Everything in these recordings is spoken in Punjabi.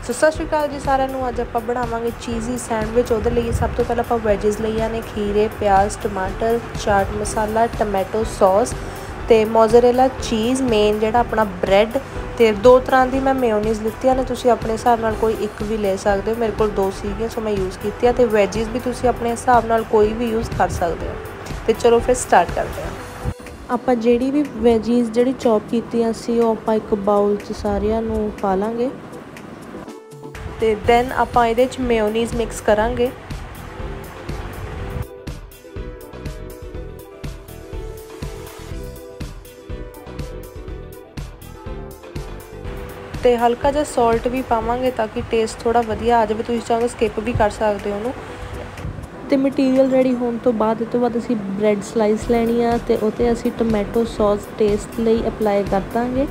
सो सत श्री अकाल जी सारिਆਂ ਨੂੰ। ਅੱਜ ਆਪਾਂ ਬਣਾਵਾਂਗੇ ਚੀਜ਼ੀ ਸੈਂਡਵਿਚ। ਉਹਦੇ ਲਈ ਸਭ ਤੋਂ ਪਹਿਲਾਂ ਆਪਾਂ ਵੈਜਿਸ ਲਈਆਂ ਨੇ ਖੀਰੇ, ਪਿਆਜ਼, ਟਮਾਟਰ, ਚਾਟ ਮਸਾਲਾ, ਟਮੈਟੋ ਸੌਸ ਤੇ ਮੋਜ਼ਰੇਲਾ ਚੀਜ਼, ਮੇਨ ਜਿਹੜਾ ਆਪਣਾ ਬ੍ਰੈਡ ਤੇ ਦੋ ਤਰ੍ਹਾਂ ਦੀ ਮੈਂ ਮੇਯੋਨੀਜ਼ ਲਿੱਤੀਆਂ ਨੇ। ਤੁਸੀਂ ਆਪਣੇ ਹਿਸਾਬ ਨਾਲ ਕੋਈ ਇੱਕ ਵੀ ਲੈ ਸਕਦੇ ਹੋ। ਮੇਰੇ ਕੋਲ ਦੋ ਸੀਗੀਆਂ ਸੋ ਮੈਂ ਯੂਜ਼ ਕੀਤੀ ਆ। ਤੇ ਵੈਜਿਸ ਵੀ ਤੁਸੀਂ ਆਪਣੇ ਹਿਸਾਬ ਨਾਲ ਕੋਈ ਵੀ ਯੂਜ਼ ਕਰ ਸਕਦੇ ਹੋ। ਤੇ ਚਲੋ ਫਿਰ ਸਟਾਰਟ ਕਰਦੇ ਹਾਂ। ਆਪਾਂ ਜਿਹੜੀ ਵੀ ਵੈਜਿਸ ਜਿਹੜੀ ਚੌਪ ਕੀਤੀਆਂ ਸੀ ਉਹ ਆਪਾਂ ਇੱਕ ਬਾਉਲ 'ਚ ਸਾਰਿਆਂ ਨੂੰ ਪਾ ਲਾਂਗੇ ਤੇ ਦੈਨ ਆਪਾਂ ਇਹਦੇ 'ਚ ਮੇਯੋਨੀਜ਼ ਮਿਕਸ ਕਰਾਂਗੇ। ਤੇ ਹਲਕਾ ਜਿਹਾ ਸੌਲਟ ਵੀ ਪਾਵਾਂਗੇ ਤਾਂ ਕਿ ਟੇਸਟ ਥੋੜਾ ਵਧੀਆ ਆ ਜਾਵੇ। ਤੁਸੀਂ ਚਾਹੋ ਸਕਿਪ ਵੀ ਕਰ ਸਕਦੇ ਹੋ ਉਹਨੂੰ। ਤੇ ਮਟੀਰੀਅਲ ਰੈਡੀ ਹੋਣ ਤੋਂ ਬਾਅਦ ਅਸੀਂ ਬ੍ਰੈਡ ਸਲਾਈਸ ਲੈਣੀ ਆ ਤੇ ਉਹ 'ਤੇ ਅਸੀਂ ਟਮੈਟੋ ਸੌਸ ਟੇਸਟ ਲਈ ਅਪਲਾਈ ਕਰ ਦਾਂਗੇ।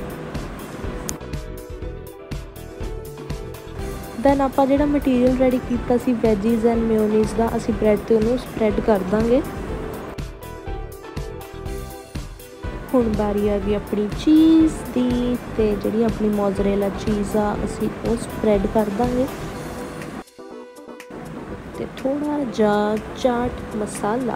ਦੈਨ ਆਪਾਂ ਜਿਹੜਾ ਮਟੀਰੀਅਲ ਰੈਡੀ ਕੀਤਾ ਸੀ ਵੈਜਿਸ ਐਂਡ ਮੇਯੋਨੀਜ਼ ਦਾ, ਅਸੀਂ ਬ੍ਰੈਡ 'ਤੇ ਉਹਨੂੰ ਸਪਰੈਡ ਕਰ ਦਾਂਗੇ। ਹੁਣ ਵਾਰੀ ਆ ਗਈ ਆਪਣੀ ਚੀਜ਼ ਦੀ ਤੇ ਜਿਹੜੀ ਆਪਣੀ ਮੋਜ਼ਰੇਲਾ ਚੀਜ਼ ਆ ਅਸੀਂ ਉਹ ਸਪਰੈਡ ਕਰ ਦਾਂਗੇ ਤੇ ਥੋੜਾ ਜਿਹਾ ਚਾਟ ਮਸਾਲਾ।